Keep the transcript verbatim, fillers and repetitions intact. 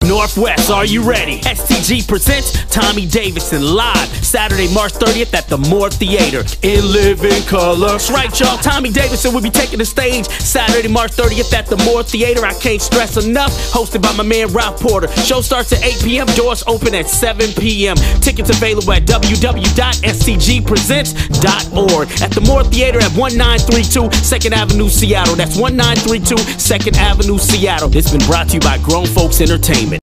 Northwest, are you ready? S T G presents Tommy Davidson live Saturday, March thirtieth at the Moore Theater in living color. That's right, y'all. Tommy Davidson will be taking the stage Saturday, March thirtieth at the Moore Theater. I can't stress enough. Hosted by my man Ralph Porter. Show starts at eight p m Doors open at seven p m Tickets available at w w w dot s t g presents dot org at the Moore Theater at nineteen thirty-two second Avenue, Seattle. That's nineteen thirty-two second Avenue, Seattle. It's been brought to you by Grown Folks Entertainment.